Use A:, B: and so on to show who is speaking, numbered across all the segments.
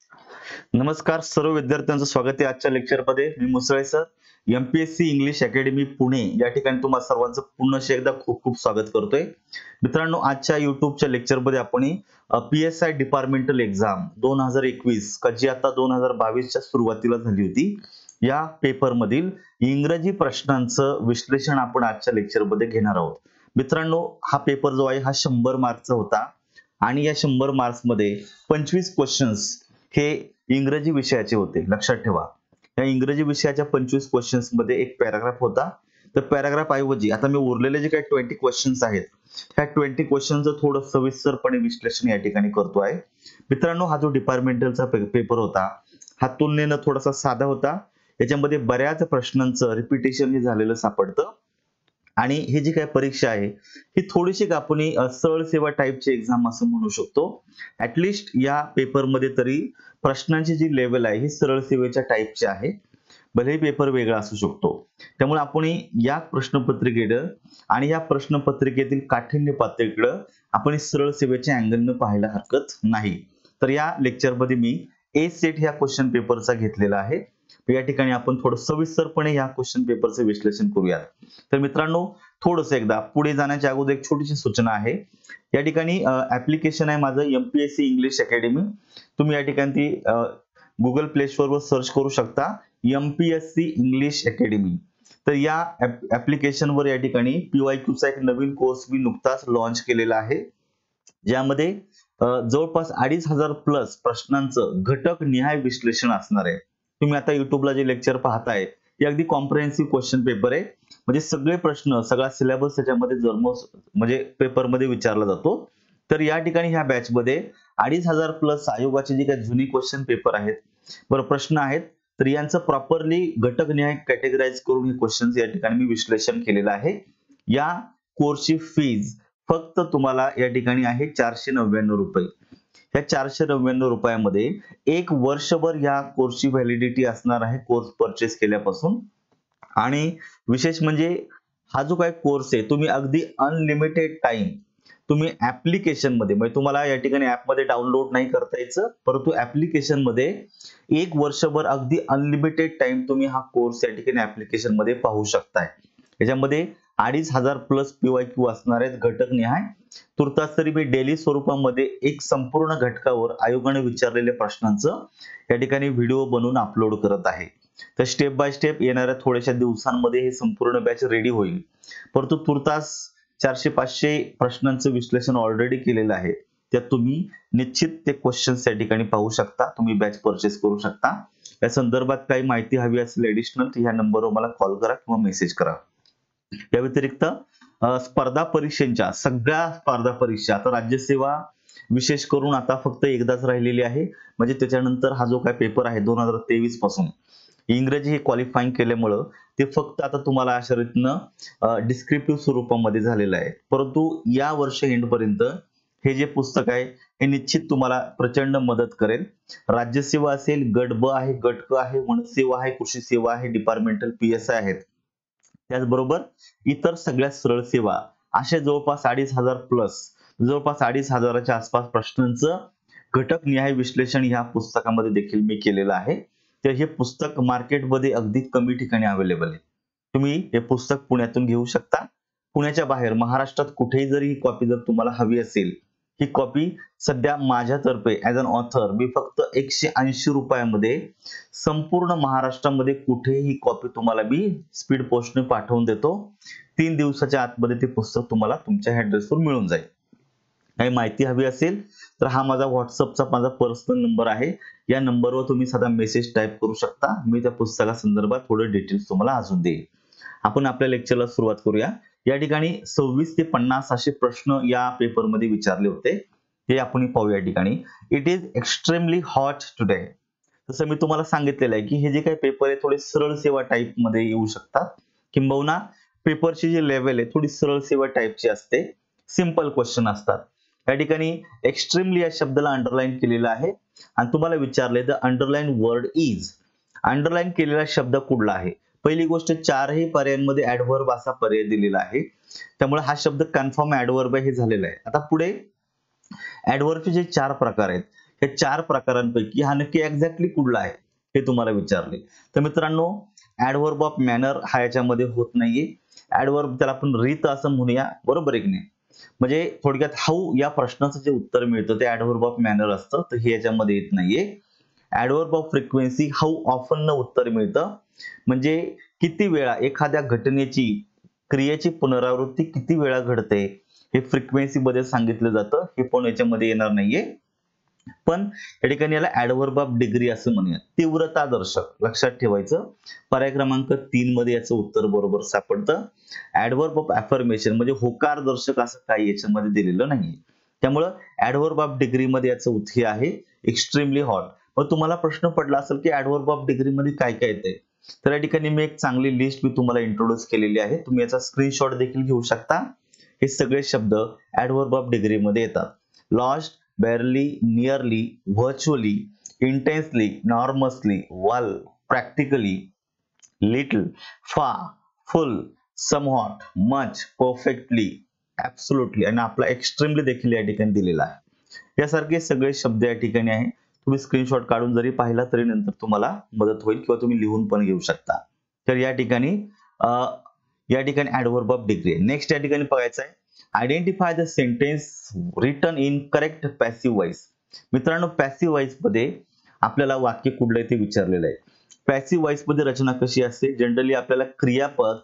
A: नमस्कार सर्व विद्यार्थ्यांचं स्वागत आहे आजच्या लेक्चरमध्ये. मी Musale sir, MPSC English academy Pune या ठिकाणी तुम्हा सर्वांचं पुन्हा एकदा खूप खूप स्वागत करतोय. मित्रांनो, आजच्या युट्यूबच्या लेक्चरमध्ये आपण पीएसआय डिपार्टमेंटल एक्झाम 2021 का जी आता 2022 च्या सुरुवातीला झाली होती, या पेपर मधील इंग्रजी प्रश्नांचं विश्लेषण आपण आजच्या लेक्चरमध्ये घेणार आहोत. मित्रांनो, हा पेपर जो आहे हा 100 मार्कचा होता आणि या 100 मार्क्स मध्ये 25 क्वेश्चन्स हे इंग्रजी विषयाचे होते. लक्षात ठेवा, या इंग्रजी विषयाच्या 25 क्वेश्चन्स मध्ये एक पॅराग्राफ होता. तर पॅराग्राफ ऐवजी आता मी उरलेले जे काही 20 क्वेश्चन्स आहेत, ह्या 20 क्वेश्चनचं थोडं सविस्तरपणे विश्लेषण या ठिकाणी करतो आहे. मित्रांनो, हा जो डिपार्टमेंटलचा पेपर होता हा तुलनेनं थोडासा साधा होता. याच्यामध्ये बऱ्याच प्रश्नांचं रिपिटेशन हे झालेलं सापडतं आणि ही जी काही परीक्षा आहे ही थोडीशी आपण सरळ सेवा टाईपची एक्झाम असं म्हणू शकतो. ऍटलिस्ट या पेपरमध्ये तरी प्रश्नांची जी लेवल आहे ही सरळ सेवेच्या टाईपची आहे. भलेही पेपर वेगळा असू शकतो. त्यामुळे आपण या प्रश्नपत्रिकेकडे आणि या प्रश्नपत्रिकेतील काठिण्य पातळीकडे आपण सरळ सेवेच्या अँगलने पाहायला हरकत नाही. तर या लेक्चरमध्ये मी ए सेट ह्या क्वेश्चन पेपरचा घेतलेला आहे. या ठिकाणी आपण थोडं सविस्तरपणे या क्वेश्चन पेपरचं विश्लेषण करूया. तर मित्रांनो, थोडंसं एकदा पुढे जाण्याच्या अगोदर एक छोटीशी सूचना आहे. या ठिकाणी ऍप्लिकेशन आहे माझं एमपीएससी इंग्लिश अकॅडमी. तुम्ही या ठिकाणी ती गुगल प्ले स्टोर वर सर्च करू शकता, एमपीएससी इंग्लिश अकॅडमी. तर या ऍप्लिकेशन वर या ठिकाणी पीवायक्यूचा एक नवीन कोर्स मी नुकताच लॉन्च केलेला आहे, ज्यामध्ये जवळपास 2500 प्लस प्रश्नांचं घटक निहाय विश्लेषण असणार आहे. तुम्ही आता युट्यूबला जे लेक्चर पाहताय हे अगदी कॉम्प्रिहेन्सिव्ह क्वेश्चन पेपर आहे. म्हणजे सगळे प्रश्न, सगळा सिलेबस त्याच्यामध्ये म्हणजे पेपरमध्ये विचारला जातो. तर या ठिकाणी ह्या बॅच मध्ये 2500 प्लस आयोगाचे जे काही जुनी क्वेश्चन पेपर आहेत, बरं प्रश्न आहेत, तर यांचं प्रॉपरली घटक निहाय कॅटेगराइज करून हे क्वेश्चन्स या ठिकाणी मी विश्लेषण केलेलं आहे. या कोर्सची फीज फक्त तुम्हाला या ठिकाणी आहे 499 रुपये. या 499 रुपयामध्ये एक वर्षभर या कोर्सची व्हॅलिडिटी असणार आहे कोर्स परचेस केल्यापासून. आणि विशेष म्हणजे हा जो काही कोर्स आहे तुम्ही अगदी अनलिमिटेड टाइम तुम्ही ऍप्लिकेशन मध्ये, म्हणजे तुम्हाला या ठिकाणी ऍप मध्ये डाउनलोड नाही करता यायचं, परंतु ऍप्लिकेशन मध्ये एक वर्षभर अगदी अनलिमिटेड टाइम तुम्ही हा कोर्स या ठिकाणी ऍप्लिकेशन मध्ये पाहू शकताय. याच्यामध्ये 2500 प्लस पीवायक्यू असणार आहेत घटक निहाय. तुर्तास तरी मी डेली स्वरूपामध्ये एक संपूर्ण घटकावर आयोगाने विचारलेल्या प्रश्नांचं या ठिकाणी व्हिडिओ बनवून अपलोड करत आहे. तर स्टेप बाय स्टेप येणाऱ्या थोड्याशा दिवसांमध्ये हे संपूर्ण बॅच रेडी होईल. परंतु तुर्तास 400-500 प्रश्नांचं विश्लेषण ऑलरेडी केलेलं आहे. त्यात तुम्ही निश्चित ते क्वेश्चन्स या ठिकाणी पाहू शकता, तुम्ही बॅच परचेस करू शकता. या संदर्भात काही माहिती हवी असेल ऍडिशनल, ह्या नंबरवर मला कॉल करा किंवा मेसेज करा. या व्यतिरिक्त स्पर्धा परीक्षांच्या सगळ्या स्पर्धा परीक्षा, आता राज्यसेवा विशेष करून आता फक्त एकदाच राहिलेली आहे, म्हणजे त्याच्यानंतर हा जो काय पेपर आहे 2023 पासून इंग्रजी हे क्वालिफाईंग केल्यामुळं ते फक्त आता तुम्हाला अशा रीतीनं डिस्क्रिप्टिव्ह स्वरूपामध्ये झालेलं आहे. परंतु या वर्ष एंड पर्यंत हे जे पुस्तक आहे हे निश्चित तुम्हाला प्रचंड मदत करेल. राज्यसेवा असेल, गट ब आहे, गट क आहे, वनसेवा आहे, कृषी सेवा आहे, डिपार्टमेंटल पीएसआय आहेत, त्याचबरोबर इतर सगळ्या सरळ सेवा, असे जवळपास 2500 प्लस, जवळपास 2500च्या आसपास प्रश्नांचं घटक निहाय विश्लेषण ह्या पुस्तकामध्ये देखील मी केलेलं आहे. तर हे पुस्तक मार्केटमध्ये अगदी कमी ठिकाणी अवेलेबल आहे. तुम्ही हे पुस्तक पुण्यातून घेऊ शकता. पुण्याच्या बाहेर महाराष्ट्रात कुठेही जरी ही कॉपी जर तुम्हाला हवी असेल, ही कॉपी सध्या माझ्यातर्फे ऍज अन ऑथर मी फक्त 180 रुपयामध्ये संपूर्ण महाराष्ट्रामध्ये कुठेही ही कॉपी तुम्हाला मी स्पीड पोस्टने पाठवून देतो. 3 दिवसाच्या आतमध्ये ते पुस्तक तुम्हाला तुमच्या ऍड्रेसवर मिळून जाईल. काही माहिती हवी असेल तर हा माझा व्हॉट्सअपचा माझा पर्सनल नंबर आहे. या नंबरवर तुम्ही साधा मेसेज टाईप करू शकता. मी त्या पुस्तका संदर्भात थोडे डिटेल्स तुम्हाला अजून देईल. आपण आपल्या लेक्चरला सुरुवात करूया. या ठिकाणी 26 ते 50 असे प्रश्न या पेपरमध्ये विचारले होते, हे आपण पाहूया. या ठिकाणी it is extremely hot today. जसं मी तुम्हाला सांगितलेलं आहे की हे जे काही पेपर आहे थोडे सरळ सेवा टाईप मध्ये येऊ शकतात, किंबहुना पेपरची जी लेवल आहे थोडी सरळ सेवा टाईपची असते, सिंपल क्वेश्चन असतात. या ठिकाणी एक्स्ट्रीमली या शब्दाला अंडरलाईन केलेला आहे आणि तुम्हाला विचारले the underline word is. Underline केलेला शब्द कुठला आहे? पहिली गोष्ट, चारही पर्यायांमध्ये ऍडव्हर्ब असा पर्याय दिलेला आहे, त्यामुळे हा शब्द कन्फर्म ऍडव्हर्ब हे झालेला आहे. आता पुढे ऍडव्हर्बचे जे 4 प्रकार आहेत, हे 4 प्रकारांपैकी हा नक्की एक्झॅक्टली कुठला आहे हे तुम्हाला विचारले. तर मित्रांनो ऍडव्हर्ब ऑफ मॅनर हा याच्यामध्ये होत नाहीये. ऍडव्हर्ब त्याला आपण रीत असं म्हणूया, बरोबर आहे की नाही. म्हणजे थोडक्यात हाऊ या प्रश्नाचं जे उत्तर मिळतं ते ऍडव्हर्ब ऑफ मॅनर असतं, तर हे याच्यामध्ये येत नाहीये. Adverb of frequency how often न उत्तर मिळतं, म्हणजे किती वेळा एखाद्या घटनेची क्रियेची पुनरावृत्ती किती वेळा घडते हे फ्रिक्वेन्सी मध्ये सांगितलं जातं, हे पण याच्यामध्ये येणार नाहीये. पण या ठिकाणी याला ऍडव्हर्ब ऑफ डिग्री असं म्हणूया, तीव्रता दर्शक. लक्षात ठेवायचं, पर्याय क्रमांक 3 मध्ये याचं उत्तर बरोबर सापडतं. ऍडव्हर्ब ऑफ अफर्मेशन म्हणजे होकार दर्शक असं काही याच्यामध्ये दिलेलं नाही. त्यामुळं ऍडव्हर्ब ऑफ डिग्री मध्ये याचं उत्तर आहे एक्स्ट्रीमली हॉट. मग तुम्हाला प्रश्न पडला असेल की ऍडव्हर्ब ऑफ डिग्री मध्ये काय काय येते, तर या ठिकाणी मी एक चांगली लिस्ट मी तुम्हाला इंट्रोड्यूस केलेली आहे, तुम्ही याचा स्क्रीनशॉट देखील घेऊ शकता. हे सगळे शब्द ऍडव्हर्ब ऑफ डिग्री मध्ये येतात. Lost, barely, nearly, virtually, intensely, enormously, well, practically, little, far, full, somewhat, much, perfectly, absolutely आणि आपला एक्स्ट्रीमली देखील या ठिकाणी दिलेला आहे. यासारखे सगळे शब्द या ठिकाणी आहे. तुम्ही स्क्रीनशॉट काढून जरी पाहिला तरी नंतर तुम्हाला मदत होईल किंवा तुम्ही लिहून पण घेऊ शकता. तर या ठिकाणी ऍडव्हर्ब ऑफ डिग्री. नेक्स्ट या ठिकाणी बघायचं आहे identify the sentence written in correct passive voice. मित्रांनो पॅसिव्ह वॉइस मध्ये आपल्याला वाक्य कुठलं ते विचारलेलं आहे. पॅसिव्ह वॉइस मध्ये रचना कशी असते, जनरली आपल्याला क्रियापद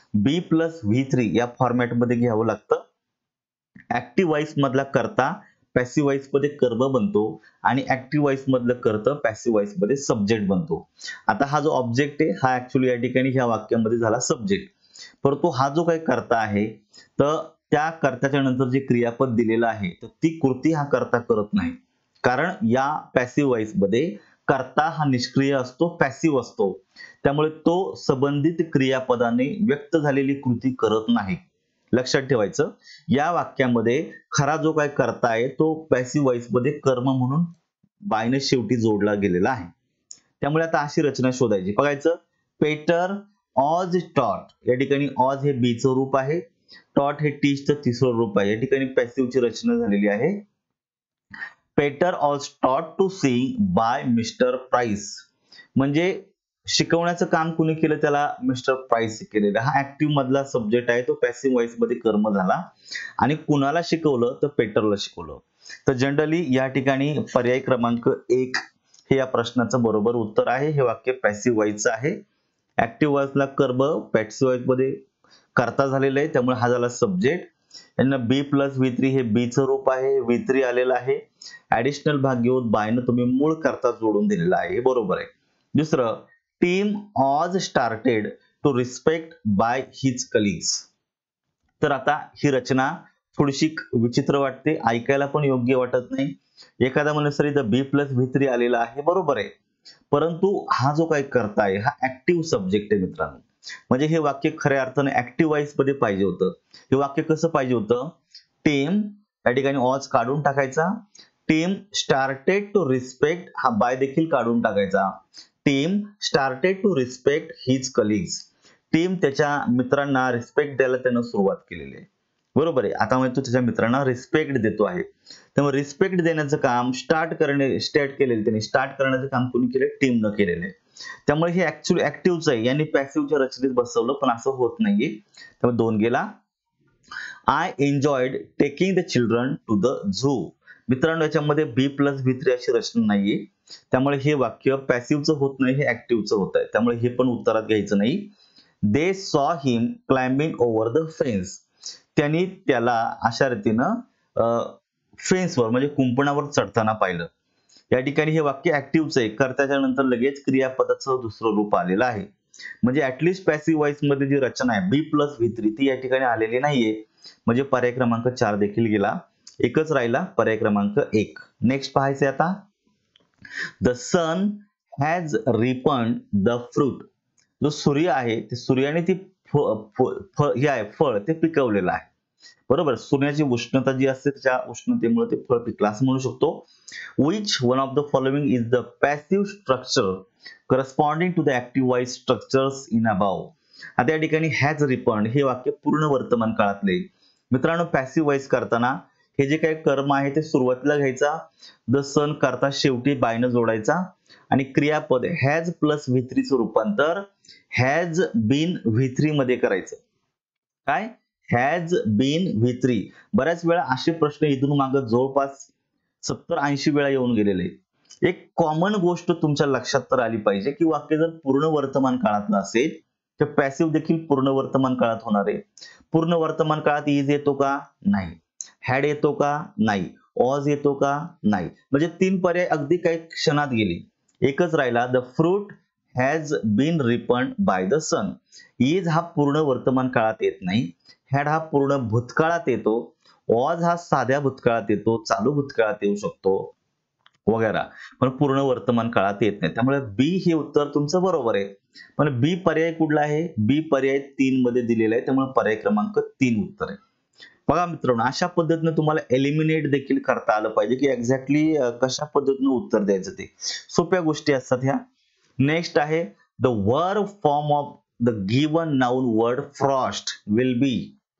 A: B+V3 या फॉर्मॅट मध्ये घ्यावं लागतं. ऍक्टिव्ह वॉइस मधला कर्ता पॅसिव्ह वॉइस मध्ये कर्म बनतो आणि ऍक्टिव्ह वॉइस मधलं कर्ता पॅसिव्ह वॉइस मध्ये सब्जेक्ट बनतो. आता हा जो ऑब्जेक्ट आहे हा ऍक्च्युअली या ठिकाणी ह्या वाक्यामध्ये झाला सब्जेक्ट, परंतु हा जो काही कर्ता आहे तर त्या कर्त्याच्या नंतर जे क्रियापद दिलेलं आहे तर ती कृती हा कर्ता करत नाही, कारण या पॅसिव्ह वॉइस मध्ये कर्ता हा निष्क्रिय असतो, पॅसिव्ह असतो. त्यामुळे तो संबंधित क्रियापदाने व्यक्त झालेली कृती करत नाही. लक्षात ठेवायचं, या वाक्यामध्ये खरा जो काही कर्ता आहे तो पॅसिव्ह वॉइस मध्ये कर्म म्हणून बायने शेवटी जोडला गेलेला आहे. त्यामुळे आता अशी रचना शोधायची. बघायचं, पेटर ऑज टॉट, या ठिकाणी ऑज हे बीचं रूप आहे, टॉट हे टीचचं तिसरं रूप आहे. या ठिकाणी पॅसिव्हची रचना झालेली आहे. Peter was taught to sing by Mr Price, म्हणजे शिकवण्याचं काम कुणी केलं त्याला मिस्टर प्राइस केलेलं. हा ऍक्टिव्ह मधला सब्जेक्ट आहे, तो पॅसिव्ह वॉइस मध्ये कर्म झाला आणि कुणाला शिकवलं तर पेटरला शिकवलं. तर जनरली या ठिकाणी पर्याय क्रमांक 1 हे या प्रश्नाचं बरोबर उत्तर आहे. हे वाक्य पॅसिव्ह वॉइसचं आहे. ऍक्टिव्ह वॉइसला कर्म, पॅसिव्ह वॉइस मध्ये कर्ता झालेलं आहे, त्यामुळे हा झाला सब्जेक्ट. यांना B+V3 हे बीचं रूप आहे, V3 आलेलं आहे. ऍडिशनल भाग घेऊन बायनं तुम्ही मूळ कर्ता जोडून दिलेला आहे, हे बरोबर आहे. दुसरं, Tim was started to respect by his colleagues. तर आता ही रचना थोडीशी विचित्र वाटते, ऐकायला पण योग्य वाटत नाही. एखादा म्हणलं तर B+V3 आलेला आहे, बरोबर आहे, परंतु हा जो काही कर्ता आहे हा ऍक्टिव्ह सब्जेक्ट आहे मित्रांनो. म्हणजे हे वाक्य खऱ्या अर्थाने ऍक्टिव्ह वॉइस मध्ये पाहिजे होतं. हे वाक्य कसं पाहिजे होतं, टीम या ठिकाणी ऑज काढून टाकायचा, टीम स्टार्टेड टू रिस्पेक्ट हा बाय देखील काढून टाकायचा. Tim started to respect his colleagues, Tim त्याच्या मित्रांना रिस्पेक्ट द्यायला त्यानं सुरुवात केलेली आहे, बरोबर आहे. आता म्हणजे तो त्याच्या मित्रांना रिस्पेक्ट देतो आहे, त्यामुळे रिस्पेक्ट देण्याचं काम स्टार्ट केलेलं, त्यांनी स्टार्ट करण्याचं काम कोणी केले, टीमनं केलेलं आहे. त्यामुळे हे ऍक्च्युअली ऍक्टिव्हच आहे, यांनी पॅसिव्हच्या रचनेत बसवलं, पण असं होत नाहीये. त्यामुळे 2 गेला. I enjoyed taking the children to the zoo. मित्रांनो याच्यामध्ये B+V3 अशी रचना नाहीये, त्यामुळे हे वाक्य पॅसिव्हचं होत नाही, हे ऍक्टिव्हचं होत आहे, त्यामुळे हे पण उत्तरात घ्यायचं नाही. They saw him climbing over the fence, त्यांनी त्याला अशा रीतीनं फेन्सवर म्हणजे कुंपणावर चढताना पाहिलं. या ठिकाणी हे वाक्य ऍक्टिव्हच आहे, कर्त्याच्या नंतर लगेच क्रियापदाचं दुसरं रूप आलेलं आहे. म्हणजे ऍटलिस्ट पॅसिव्ह वॉइस मध्ये जी रचना आहे B+V3 ती या ठिकाणी आलेली नाहीये. म्हणजे पर्याय क्रमांक 4 देखील गेला, एकच राहिला पर्याय क्रमांक 1. नेक्स्ट पाहायचं आता, the sun has ripened the fruit. जो सूर्य आहे ते सूर्याने ती फळ ते पिकवलेलं आहे, बरोबर. सूर्याची उष्णता जी असते त्या उष्णतेमुळे ते फळ पिकलं असं म्हणू शकतो. which one of the following is the passive structure corresponding to the active voice structures in above. आता या ठिकाणी हॅज रिपन्ड हे वाक्य पूर्ण वर्तमान काळातले. मित्रांनो पॅसिव्ह वॉइस करताना हे जे काही कर्म आहे ते सुरुवातीला घ्यायचा, द सन करता शेवटी बायनं जोडायचा आणि क्रियापद हॅज प्लस V3 चं रूपांतर हॅज बीन V3 मध्ये करायचं. काय? Has been V3. बऱ्याच वेळा असे प्रश्न इथून मागे जवळपास 70-80 वेळा येऊन गेलेले. एक कॉमन गोष्ट तुमच्या लक्षात तर आली पाहिजे की वाक्य जर पूर्ण वर्तमान काळातलं असेल तर पॅसिव्ह देखील पूर्ण वर्तमान काळात होणार आहे. पूर्ण वर्तमान काळात इज येतो का? नाही. हॅड येतो का? नाही. वॉज येतो का? नाही. म्हणजे 3 पर्याय अगदी काही क्षणात गेले. एकच राहिला, the fruit has been ripened by the sun. Is हा पूर्ण वर्तमान काळात येत नाही. हॅड हा पूर्ण भूतकाळात येतो. वॉज हा साध्या भूतकाळात येतो, चालू भूतकाळात येऊ शकतो वगैरे, पण पूर्ण वर्तमान काळात येत नाही. त्यामुळे बी हे उत्तर तुमचं बरोबर आहे. पण बी पर्याय कुठला आहे? बी पर्याय 3 मध्ये दिलेला आहे, त्यामुळे पर्याय क्रमांक 3 उत्तर आहे. बघा मित्रांनो, अशा पद्धतीने तुम्हाला एलिमिनेट देखील करता आलं पाहिजे की एक्झॅक्टली कशा पद्धतीने उत्तर द्यायचं ते. सोप्या गोष्टी असतात ह्या. नेक्स्ट आहे the verb form of the given noun word frost will be.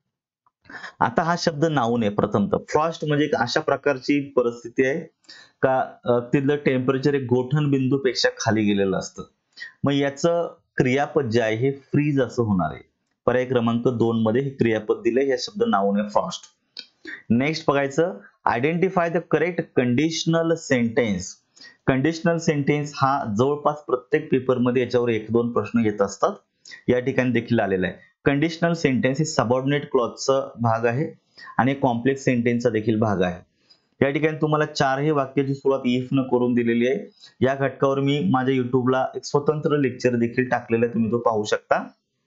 A: आता हा शब्द नाउन आहे. प्रथमतः फ्रॉस्ट म्हणजे एक अशा प्रकारची परिस्थिती आहे का तिथलं टेम्परेचर एक गोठण बिंदूपेक्षा खाली गेलेलं असतं. मग याचं क्रियापद जे आहे हे फ्रीज असं होणार आहे. पर्याय क्रमांक 2 मध्ये हे क्रियापद दिले. हे शब्द नाउन आहे फ्रॉस्ट. नेक्स्ट बघायचं, identify the correct conditional sentence. Conditional sentence हा जवळपास प्रत्येक पेपरमध्ये याच्यावर 1-2 प्रश्न येत असतात. या ठिकाणी देखील आलेला आहे. कंडिशनल सेंटेन्स हे सबऑर्डिनेट क्लॉजचा भाग आहे आणि कॉम्प्लेक्स सेंटेन्सचा देखील भाग आहे. या ठिकाणी तुम्हाला 4ही वाक्याची सुरुवात इफ न करून दिलेली आहे. या घटकावर मी माझ्या युट्यूबला एक स्वतंत्र लेक्चर देखील टाकलेलं आहे, तुम्ही तो पाहू शकता.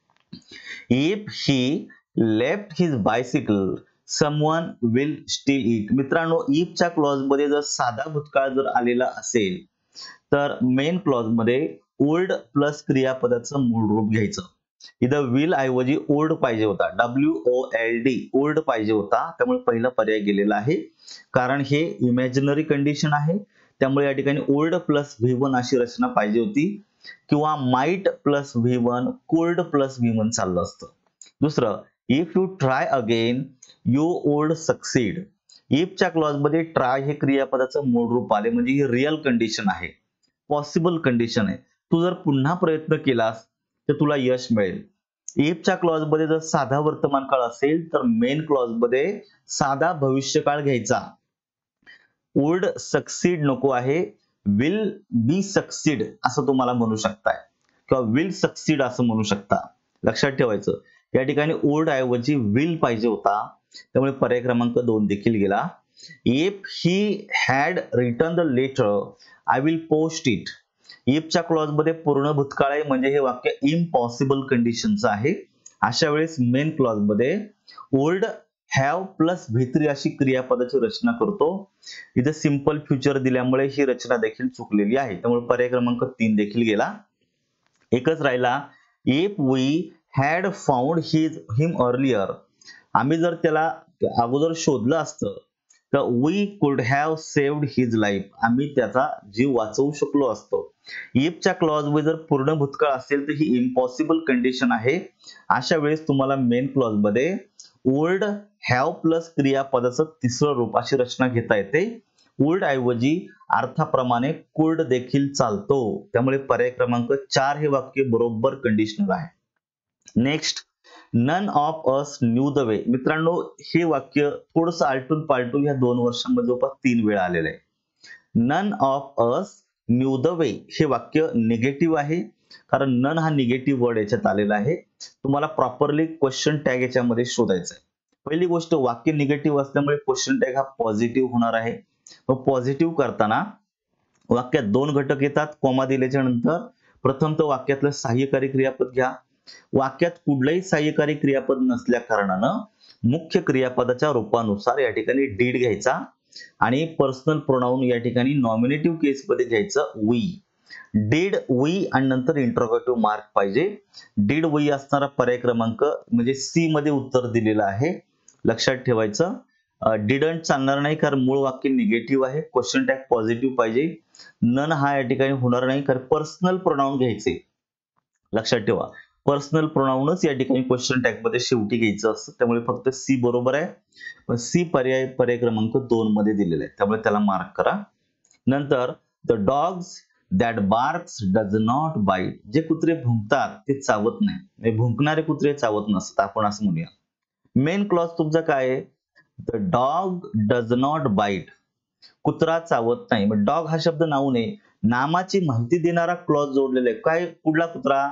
A: If he left his bicycle someone will steal it. मित्रांनो, इफच्या क्लॉज मध्ये जर साधा भूतकाळ जर आलेला असेल तर मेन क्लॉज मध्ये ओल्ड प्लस क्रियापदाचं मूळ रूप घ्यायचं. इथं विल ऐवजी ओल्ड पाहिजे होता, WOLD ओल्ड पाहिजे होता. त्यामुळे पहिला पर्याय गेलेला आहे. कारण हे इमॅजिनरी कंडिशन आहे, त्यामुळे या ठिकाणी ओल्ड प्लस V1 अशी रचना पाहिजे होती, किंवा might plus V1 cold plus V1 चाललं असतं. दुसरं, if you try again you would succeed. इफच्या क्लॉज मध्ये ट्राय हे क्रियापदाचं मूळ रूप आले, म्हणजे ही रिअल कंडिशन आहे, पॉसिबल कंडिशन आहे. तू जर पुन्हा प्रयत्न केलास तर तुला यश मिळेल. इफच्या क्लॉज मध्ये जर साधा वर्तमान काळ असेल तर मेन क्लॉज मध्ये साधा भविष्यकाळ घ्यायचा. वुड सक्सीड नको आहे, विल बी सक्सीड असं तुम्हाला म्हणू शकताय, किंवा विल सक्सीड असं म्हणू शकता. लक्षात ठेवायचं, या ठिकाणी वुड ऐवजी विल पाहिजे होता, त्यामुळे पर्याय क्रमांक 2 देखील गेला. If he had return the letter I will post it. इफच्या क्लॉज मध्ये पूर्ण भूतकाळ आहे, म्हणजे हे वाक्य इम्पॉसिबल कंडिशनचं आहे. अशा वेळेस मेन क्लॉज मध्ये वुड हॅव प्लस V3 अशी क्रियापदाची रचना करतो. इथे सिंपल फ्युचर दिल्यामुळे ही रचना देखील चुकलेली आहे, त्यामुळे पर्याय क्रमांक 3 देखील गेला. एकच राहिला, if we had found him earlier. आम्ही जर त्याला अगोदर शोधलं असतं तर वी कुड हॅव सेव्ड हिज लाईफ. आम्ही त्याचा जीव वाचवू शकलो असतो. इफच्या क्लॉज मध्ये जर पूर्ण भूतकाळ असेल तर ही इम्पॉसिबल कंडिशन आहे. अशा वेळेस तुम्हाला मेन क्लॉज मध्ये वुड हॅव प्लस क्रियापदाचं तिसरं रूप अशी रचना घेता येते. वुड ऐवजी अर्थाप्रमाणे कुड देखील चालतो, त्यामुळे पर्याय क्रमांक 4 हे वाक्य बरोबर कंडिशनल आहे. Next, none of us knew the way. मित्रांनो, हे वाक्य थोडंसं आलटून पालटून या 2 वर्षांमध्ये जवळपास 3 वेळा आलेलं आहे. None of us knew the way हे वाक्य निगेटिव्ह आहे, कारण नन हा निगेटिव्ह वर्ड याच्यात आलेला आहे. तुम्हाला प्रॉपरली क्वेश्चन टॅग याच्यामध्ये शोधायचा आहे. पहिली गोष्ट, वाक्य निगेटिव्ह असल्यामुळे क्वेश्चन टॅग हा पॉझिटिव्ह होणार आहे. मग पॉझिटिव्ह करताना वाक्यात 2 घटक येतात कॉमा दिल्याच्या नंतर. प्रथम तर वाक्यातलं सहाय्यकारी क्रियापद घ्या. वाक्यात कुठलंही सहाय्यकारी क्रियापद नसल्या कारणानं मुख्य क्रियापदाच्या रूपानुसार या ठिकाणी डीड घ्यायचा आणि पर्सनल प्रोनाउन या ठिकाणी नॉमिनेटिव्ह केस मध्ये घ्यायचं वी. डीड वी आणि नंतर इंटरोगेटिव्ह मार्क पाहिजे. डीड वी असणारा पर्याय क्रमांक म्हणजे सी मध्ये उत्तर दिलेलं आहे. लक्षात ठेवायचं, डिडंट चालणार नाही कारण मूळ वाक्य निगेटिव्ह आहे. क्वेश्चन टॅग पॉझिटिव्ह पाहिजे. नन हा या ठिकाणी होणार नाही कारण पर्सनल प्रोनाउन घ्यायचे. लक्षात ठेवा, पर्सनल प्रोनाउनच या ठिकाणी क्वेश्चन टॅग मध्ये शेवटी घ्यायचं असतं, त्यामुळे फक्त सी बरोबर आहे. पण सी पर्याय क्रमांक 2 मध्ये दिलेला आहे, त्यामुळे त्याला मार्क करा. नंतर the dogs that barks does not bite, जे कुत्रे भुंकतात ते चावत नाही, भुंकणारे कुत्रे चावत नसतात, आपण असं म्हणूया. मेन क्लॉज तुमचा काय आहे, the dog does not bite, कुत्रा चावत नाही. मग डॉग हा शब्द नाऊ नये, नामाची माहिती देणारा क्लॉज जोडलेला आहे. काय, कुठला कुत्रा,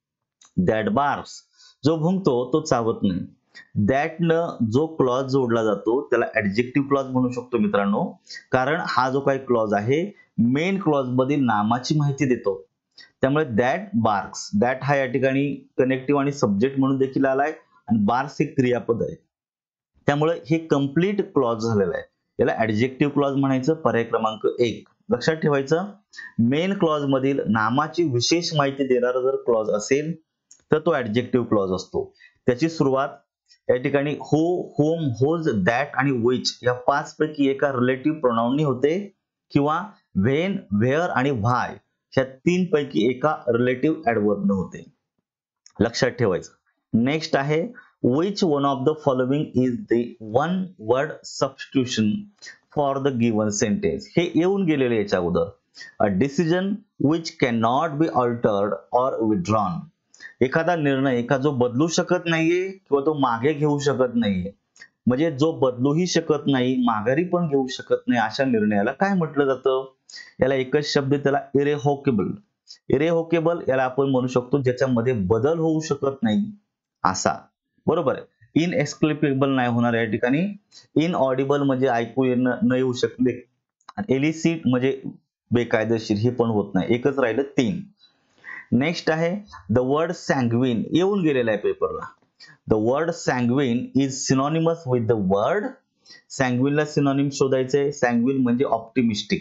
A: दॅट बार्क्स, जो भुंकतो तो चावत नाही. दॅट न जो क्लॉज जोडला जातो त्याला ऍडजेक्टिव्ह क्लॉज म्हणू शकतो मित्रांनो, कारण हा जो काही क्लॉज आहे मेन क्लॉज मध्ये नामाची माहिती देतो. त्यामुळे दॅट बार्क्स, दॅट हा या ठिकाणी कनेक्टिव्ह आणि सब्जेक्ट म्हणून देखील आलाय आणि बार्क्स हे क्रियापद आहे, त्यामुळे हे कम्प्लीट क्लॉज झालेलं आहे. याला ऍडजेक्टिव्ह क्लॉज म्हणायचं. पर्याय क्रमांक 1 लक्षात ठेवायचं. मेन क्लॉज मधील नामाची विशेष माहिती देणारा जर क्लॉज असेल तर तो ऍडजेक्टिव्ह क्लॉज असतो. त्याची सुरुवात या ठिकाणी हो, होम, होज, दॅट आणि विच या 5 पैकी एका रिलेटिव्ह प्रोनाउननी होते, किंवा व्हेन, व्हेअर आणि व्हाय ह्या 3 पैकी एका रिलेटिव्ह ऍडव्हर्ब न होते. लक्षात ठेवायचं. नेक्स्ट आहे which one of the following is the one word substitution for the given sentence. हे येऊन गेलेले याच्या अगोदर. A decision which cannot be altered or withdrawn. एखादा निर्णय का जो बदलू शकत नाहीये किंवा तो मागे घेऊ शकत नाहीये, म्हणजे जो बदलूही शकत नाही माघारी पण घेऊ शकत नाही, अशा निर्णयाला काय म्हटलं जातं, याला एकच शब्द, त्याला इरेव्होकेबल. इरेव्होकेबल याला आपण म्हणू शकतो ज्याच्यामध्ये बदल होऊ शकत नाही असा, बरोबर आहे. इनएक्सप्लिकेबल नाही होणार या ठिकाणी. इनऑडिबल म्हणजे ऐकू न येऊ शकले, एलिसिट म्हणजे बेकायदेशीर, हे पण होत नाही. एकच राहिलं 3. नेक्स्ट आहे द वर्ड सॅंग्विन, येऊन गेलेला आहे पेपरला. The word sanguine is synonymous with the word, सॅंग्विनला सिनॉनिम शोधायचंय. सॅंग्विन म्हणजे ऑप्टिमिस्टिक,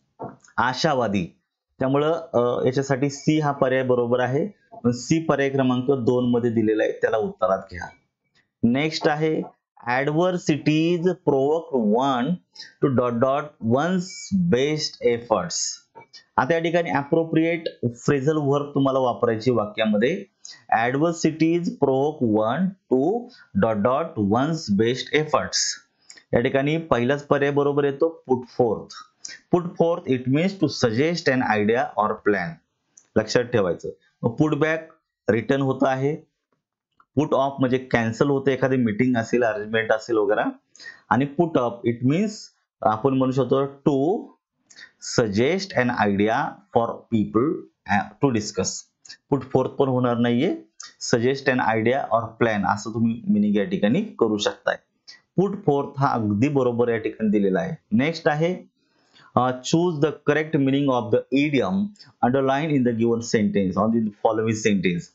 A: आशावादी, त्यामुळं याच्यासाठी सी हा पर्याय बरोबर आहे. सी पर्याय क्रमांक 2 मध्ये दिलेला आहे, त्याला उत्तरात घ्या. नेक्स्ट आहे adversities provoke one to dot dot one's best efforts. आता या ठिकाणी अप्रोप्रिएट फ्रेझल वर्ब तुम्हाला वापरायची वाक्यामध्ये. Adversities provoke one to dot dot one's best efforts. या ठिकाणी पहिलाच पर्याय बरोबर येतो, put forth. Put forth it means to suggest an idea or plan. लक्षात ठेवायचं. पुट बॅक रिटर्न होत आहे. पुट ऑफ म्हणजे कॅन्सल होते, एखादी मीटिंग असेल, अरेंजमेंट असेल वगैरे. आणि पुट अप इट मीन्स आपण म्हणू शकतो to suggest an idea for people to discuss. Put forth पण होणार नाहीये, suggest an idea or plan असं तुम्ही मिनिंग या ठिकाणी करू शकताय. पुट फोर्थ हा अगदी बरोबर या ठिकाणी दिलेला आहे. नेक्स्ट आहे choose the correct meaning of the idiom underlined in the given sentence on the following sentence.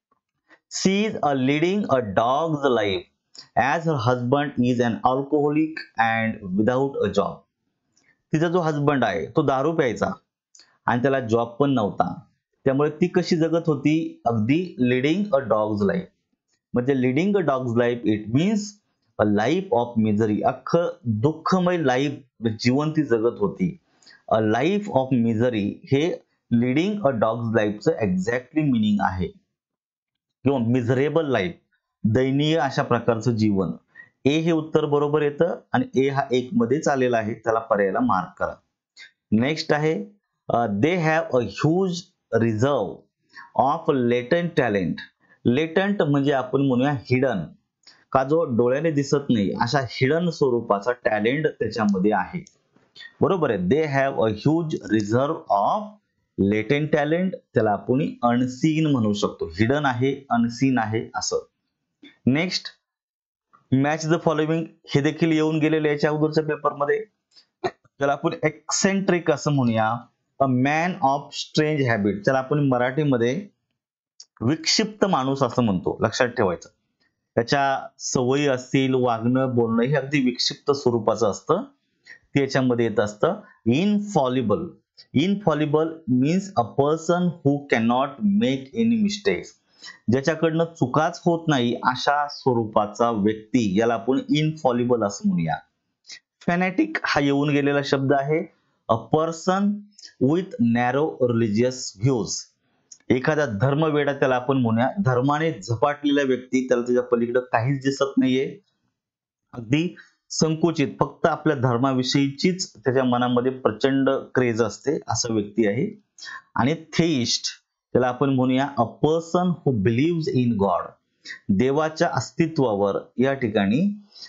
A: She is leading a dog's life as her husband is an alcoholic and without a job. तिचा जो husband आहे तो दारू प्यायचा आणि त्याला job पण नव्हता, त्यामुळे ती कशी जगत होती, अगदी लिडिंग अ डॉग्स लाईफ. म्हणजे leading a dog's life it means a life of misery, अख्खं दुःखमय लाईफ जीवन ती जगत होती. अ लाईफ ऑफ मिझरी हे लिडिंग अ डॉग्स लाईफचं एक्झॅक्टली मिनिंग आहे, किंवा मिझरेबल लाईफ, दयनीय अशा प्रकारचं जीवन. ए हे उत्तर बरोबर येतं आणि ए हा 1 मध्येच आलेला आहे, त्याला पर्यायाला मार्क करा. नेक्स्ट आहे they have a huge reserve of latent talent. Latent म्हणजे आपण म्हणूया हिडन, का जो डोळ्याने दिसत नाही अशा हिडन स्वरूपाचा टॅलेंट त्याच्यामध्ये आहे. बरोबर आहे. They have a huge reserve of latent talent, त्याला आपण अनसीन म्हणू शकतो. हिडन आहे, अनसीन आहे असं. नेक्स्ट मॅच द फॉलोइंग, हे देखील येऊन गेलेले याच्या अगोदरच्या पेपरमध्ये. त्याला आपण एक्सेंट्रिक असं म्हणूया. A man of strange habit, त्याला आपण मराठीमध्ये विक्षिप्त माणूस असं म्हणतो. लक्षात ठेवायचं. त्याच्या सवयी असतील, वागणं बोलणं हे अगदी विक्षिप्त स्वरूपाचं असतं, ते याच्यामध्ये येत असतं. Infallible, infallible means a person who cannot make any mistakes, ज्याच्याकडनं चुकाच होत नाही अशा स्वरूपाचा व्यक्ती, याला आपण इनफॉलिबल असं म्हणूया. फॅनेटिक हा येऊन गेलेला शब्द आहे. A person with narrow religious views, एखादा धर्मवेडा त्याला आपण म्हणूया, धर्माने झपाटलेला व्यक्ती, त्याला त्याच्या पलीकडे काहीच दिसत नाहीये, अगदी संकुचित, फक्त आपल्या धर्माविषयीचीच त्याच्या मनामध्ये प्रचंड क्रेज असते, असा व्यक्ती आहे. आणि थेइस्ट त्याला आपण म्हणूया a person who believes in God, देवाच्या अस्तित्वावर या ठिकाणी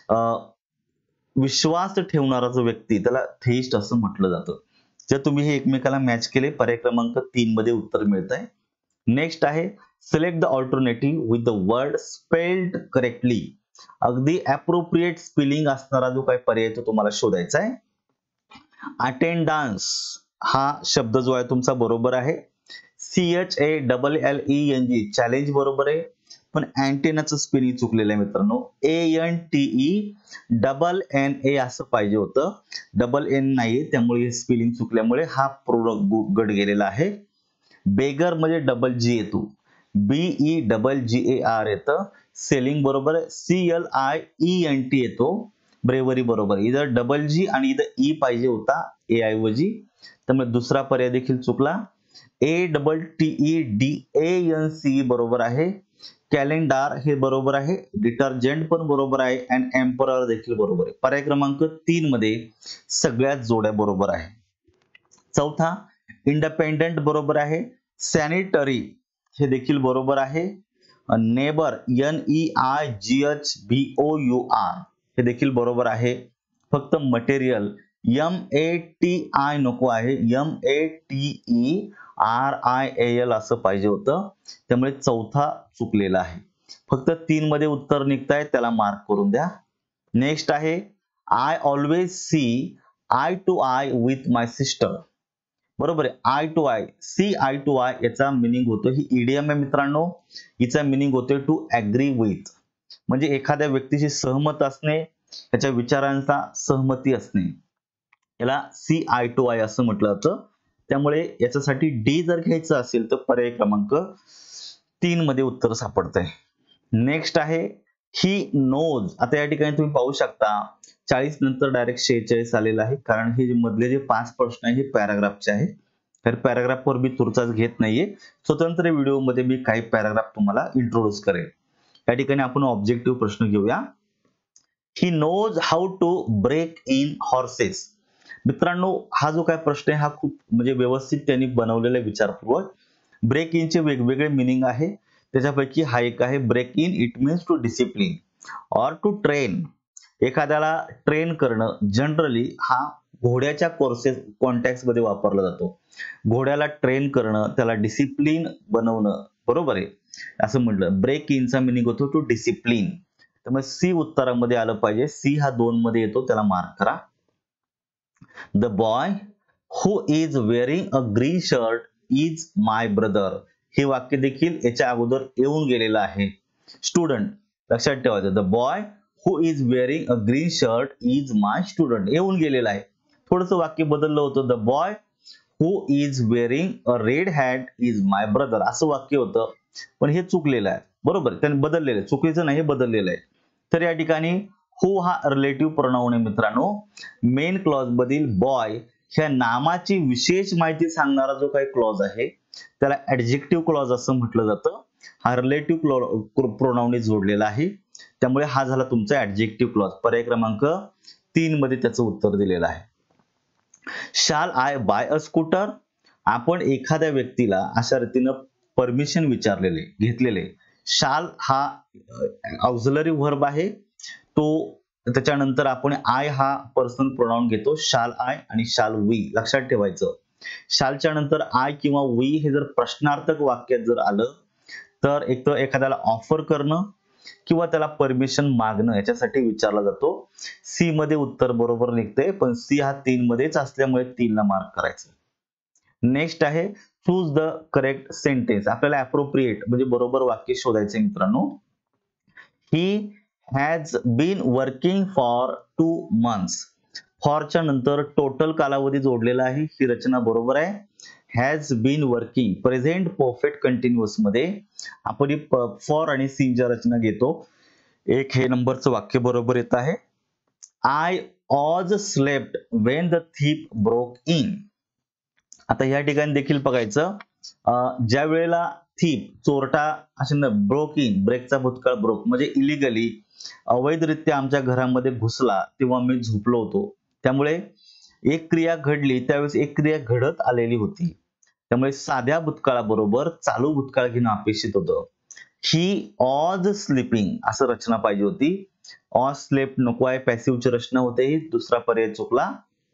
A: विश्वास ठेवणारा जो व्यक्ती, त्याला थेइस्ट असं म्हटलं जातं. जर तुम्ही हे एकमेकाला मॅच केले, पर्याय क्रमांक 3 मध्ये उत्तर मिळत आहे. नेक्स्ट आहे select the alternative with the word spelled correctly. अगदी अप्रोप्रिएट स्पेलिंग असणारा जो काही पर्याय तो तुम्हाला शोधायचा आहे. अटेंडन्स हा शब्द जो आहे तुमचा बरोबर आहे. CHALLENG चॅलेंज बरोबर आहे, पण अँटेनाचं स्पेलिंग चुकलेलं आहे मित्रांनो. ANTENNA असं पाहिजे होतं, डबल एन नाही, त्यामुळे हे स्पेलिंग चुकल्यामुळे हा पूर्ण गट गेलेला आहे. बेगर म्हणजे डबल जी येतो, BEGGAR येतं. सेलिंग बरोबर आहे, CLIENT येतो. ब्रेवरी बरोबर, इथं डबल जी आणि इथं ई पाहिजे होता ए ऐवजी, त्यामुळे दुसरा पर्याय देखील चुकला. ATTEDANC बरोबर आहे. कॅलेंडर हे बरोबर आहे. डिटर्जंट पण बरोबर आहे. अँड एम्परर देखील बरोबर आहे. पर्याय क्रमांक 3 मध्ये सगळ्यात जोड्या बरोबर आहे. चौथा इंडिपेंडेंट बरोबर आहे. सॅनिटरी हे देखील बरोबर आहे. नेबर NEIGHBOUR हे देखील बरोबर आहे. फक्त मटेरियल MATI नको आहे, MATERIAL असं पाहिजे होतं, त्यामुळे चौथा चुकलेला आहे. फक्त 3 मध्ये उत्तर निघताय, त्याला मार्क करून द्या. नेक्स्ट आहे I always see eye to eye with my sister. बरोबर आहे. Eye to eye, see eye to eye याचा मिनिंग होतो, ही इडियम आहे मित्रांनो, हिचा मिनिंग होतोय टू ऍग्री विथ, म्हणजे एखाद्या व्यक्तीशी सहमत असणे, त्याच्या विचारांचा सहमती असणे, याला सी आय टू आय असं म्हटलं जातं. त्यामुळे याच्यासाठी डी जर घ्यायचं असेल तर पर्याय क्रमांक 3 मध्ये उत्तर सापडतंय. नेक्स्ट आहे ही नोज. आता या ठिकाणी तुम्ही पाहू शकता 40 नंतर डायरेक्ट 46 आलेला आहे, कारण हे मधले जे 5 प्रश्न आहे हे पॅराग्राफचे आहेत. तर पॅराग्राफवर मी तुर्तास घेत नाहीये, स्वतंत्र व्हिडिओमध्ये मी काही पॅराग्राफ तुम्हाला इंट्रोड्यूस करेल. या ठिकाणी आपण ऑब्जेक्टिव्ह प्रश्न घेऊया. He knows how to break in horses. मित्रांनो, हा जो काय प्रश्न आहे हा खूप म्हणजे व्यवस्थित त्यांनी बनवलेला विचारपूर्वक. ब्रेक इनचे वेगवेगळे मिनिंग आहे, त्याच्यापैकी हा एक आहे break in. It means to discipline or to train. एखाद्याला ट्रेन करणं जनरली हा घोड्याच्या कोर्सेस कॉन्टॅक्ट मध्ये वापरला जातो. घोड्याला ट्रेन करणं, त्याला डिसिप्लिन बनवणं, बरोबर आहे असं म्हटलं. ब्रेक इनचा मिनिंग होतो टू डिसिप्लिन, त्यामुळे सी उत्तरामध्ये आलं पाहिजे. सी हा 2 मध्ये येतो, त्याला मार्क करा. The boy who is wearing a green shirt is my brother. हे वाक्य देखील याच्या अगोदर येऊन गेलेलं आहे. स्टुडंट लक्षात ठेवायचं, the boy who is wearing a green shirt is my student येऊन गेलेलं आहे. थोडंसं वाक्य बदललं होतं, the boy who is wearing a red hat is my brother असं वाक्य होतं, पण हे चुकलेलं आहे. बरोबर, त्याने बदललेलं आहे, चुकीचं नाही, हे बदललेलं आहे. तर या ठिकाणी हु हा रिलेटिव्ह प्रोनाउन आहे मित्रांनो. मेन क्लॉज मधील बॉय ह्या नामाची विशेष माहिती सांगणारा जो काही क्लॉज आहे त्याला ऍडजेक्टिव्ह क्लॉज असं म्हटलं जातं. हा रिलेटिव्ह प्रोनाउन जोडलेला आहे, त्यामुळे हा झाला तुमचा ऍडजेक्टिव्ह क्लॉज. पर्याय क्रमांक 3 मध्ये त्याचं उत्तर दिलेलं आहे. शाल आय बाय अ स्कूटर. आपण एखाद्या व्यक्तीला अशा रीतीनं परमिशन विचारलेले घेतलेले. शाल हा ऑक्झिलरी व्हर्ब आहे, तो त्याच्यानंतर आपण आय हा पर्सनल प्रोनाउन घेतो. शाल आय आणि शाल वी लक्षात ठेवायचं. शालच्या नंतर आय किंवा वी हे जर प्रश्नार्थक वाक्यात जर आलं तर एक तर एखाद्याला ऑफर करणं किंवा त्याला परमिशन मागणं याच्यासाठी विचारला जातो. सी मध्ये उत्तर बरोबर निघते, पण सी हा 3 मध्येच असल्यामुळे 3 ला मार्क करायचं. नेक्स्ट आहे चूज द करेक्ट सेंटेन्स. आपल्याला अप्रोप्रिएट म्हणजे बरोबर वाक्य शोधायचे मित्रांनो. He has been working for 2 months. फॉरच्या नंतर टोटल कालावधी जोडलेला आहे, ही रचना बरोबर आहे. Has been working present perfect continuous मध्ये आपण फॉर आणि सीनच्या रचना घेतो. एक हे नंबरचं वाक्य बरोबर येत आहे. I was slept when the thief broke in. आता या ठिकाणी देखील बघायचं, ज्या वेळेला थीप चोरटा असे ब्रोक इन, ब्रेकचा भूतकाळ ब्रोक म्हणजे इलिगली अवैधरित्या आमच्या घरामध्ये घुसला तेव्हा मी झोपलो होतो. त्यामुळे एक क्रिया घडली त्यावेळेस एक क्रिया घडत आलेली होती. त्यामुळे साध्या भूतकाळाबरोबर चालू भूतकाळ घेणं अपेक्षित होतं. ही वॉज स्लीपिंग असं रचना पाहिजे होती. वॉज स्लेप्ट नको आहे, पॅसिव्हची रचना होते, दुसरा पर्याय चुकला.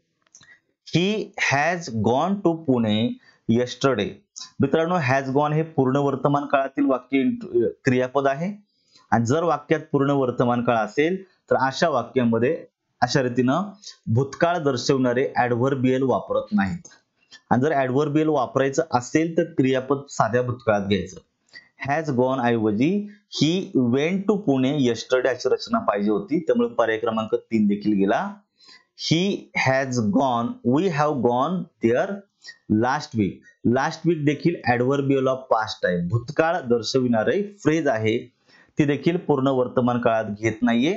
A: He has gone to Pune yesterday. मित्रांनो, हॅज गॉन हे पूर्ण वर्तमान काळातील वाक्य क्रियापद आहे आणि जर वाक्यात पूर्ण वर्तमान काळ असेल तर अशा वाक्यामध्ये अशा रीतीनं भूतकाळ दर्शवणारे ऍडव्हर्बियल वापरत नाहीत. आणि जर ऍडव्हर्बियल वापरायचं असेल तर क्रियापद साध्या भूतकाळात घ्यायचं. हॅज गॉन ऐवजी he went to Pune yesterday अशी रचना पाहिजे होती. त्यामुळे पर्याय क्रमांक 3 देखील गेला. He has gone, we have gone there last week. Last week देखील ऍडव्हर्बियल ऑफ पास्ट आहे, भूतकाळ दर्शविणारे फ्रेज आहे, ती देखील पूर्ण वर्तमान काळात घेत नाहीये.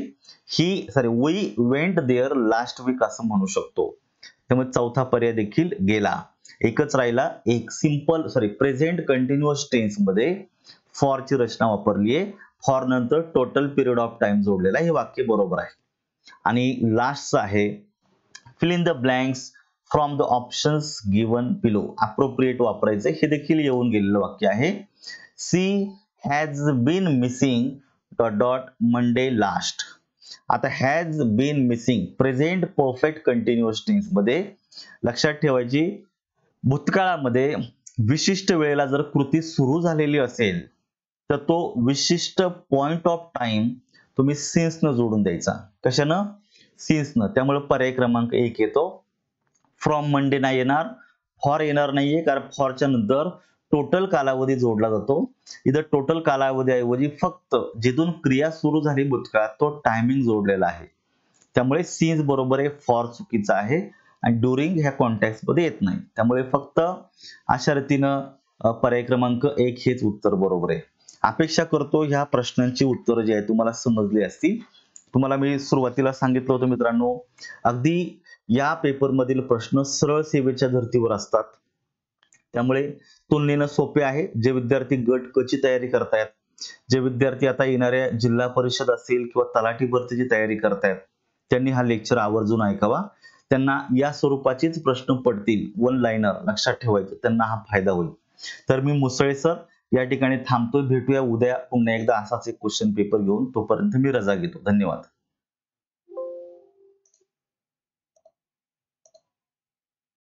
A: We went there last week असं म्हणू शकतो. त्यामुळे चौथा पर्याय देखील गेला. एकच राहिला, एक प्रेझेंट कंटिन्युअस टेन्स मध्ये फॉर ची रचना वापरली आहे. फॉर नंतर टोटल पिरियड ऑफ टाइम जोडलेला आहे, हे वाक्य बरोबर आहे. आणि लास्टचं आहे fill in the blanks from the options given below. Appropriate वापरायचं, हे देखील येऊन गेलेलं वाक्य आहे. She has been missing dot dot Monday last. आता has been missing present perfect continuous tense मध्ये लक्षात ठेवायची, भूतकाळामध्ये विशिष्ट वेळेला जर कृती सुरू झालेली असेल तर तो विशिष्ट पॉइंट ऑफ टाइम तुम्ही सिन्स न जोडून द्यायचा. कशानं? सिन्स न. त्यामुळे पर्याय क्रमांक 1 येतो. फ्रॉम मंडे नाही येणार, फॉर येणार नाहीये, कारण फॉरच्या नंतर टोटल कालावधी जोडला जातो. इथं टोटल कालावधी ऐवजी फक्त जिथून क्रिया सुरू झाली भूतकाळात तो टायमिंग जोडलेला आहे. त्यामुळे सिन्स बरोबर आहे, फॉर चुकीचा आहे आणि ड्युरिंग ह्या कॉन्टेक्स्ट मध्ये येत नाही. त्यामुळे फक्त अशा रीतीनं पर्याय क्रमांक 1 हेच उत्तर बरोबर आहे. अपेक्षा करतो ह्या प्रश्नांची उत्तरं जी आहेत तुम्हाला समजली असतील. तुम्हाला मी सुरुवातीला सांगितलं होतं मित्रांनो, अगदी या पेपर मधील प्रश्न सरळ सेवेच्या धर्तीवर असतात. त्यामुळे तुलनेनं सोपे आहे. जे विद्यार्थी गट क ची तयारी करतायत, जे विद्यार्थी आता येणाऱ्या जिल्हा परिषद असेल किंवा तलाठी भरतीची तयारी करतायत, त्यांनी हा लेक्चर आवर्जून ऐकावा. त्यांना या स्वरूपाचेच प्रश्न पडतील, वन लाईनर लक्षात ठेवायचं, त्यांना हा फायदा होईल. तर मी मुसळे सर या ठिकाणी थांबतोय. भेटूया उद्या पुन्हा एकदा असाच एक क्वेश्चन पेपर घेऊन. तोपर्यंत मी रजा घेतो. धन्यवाद.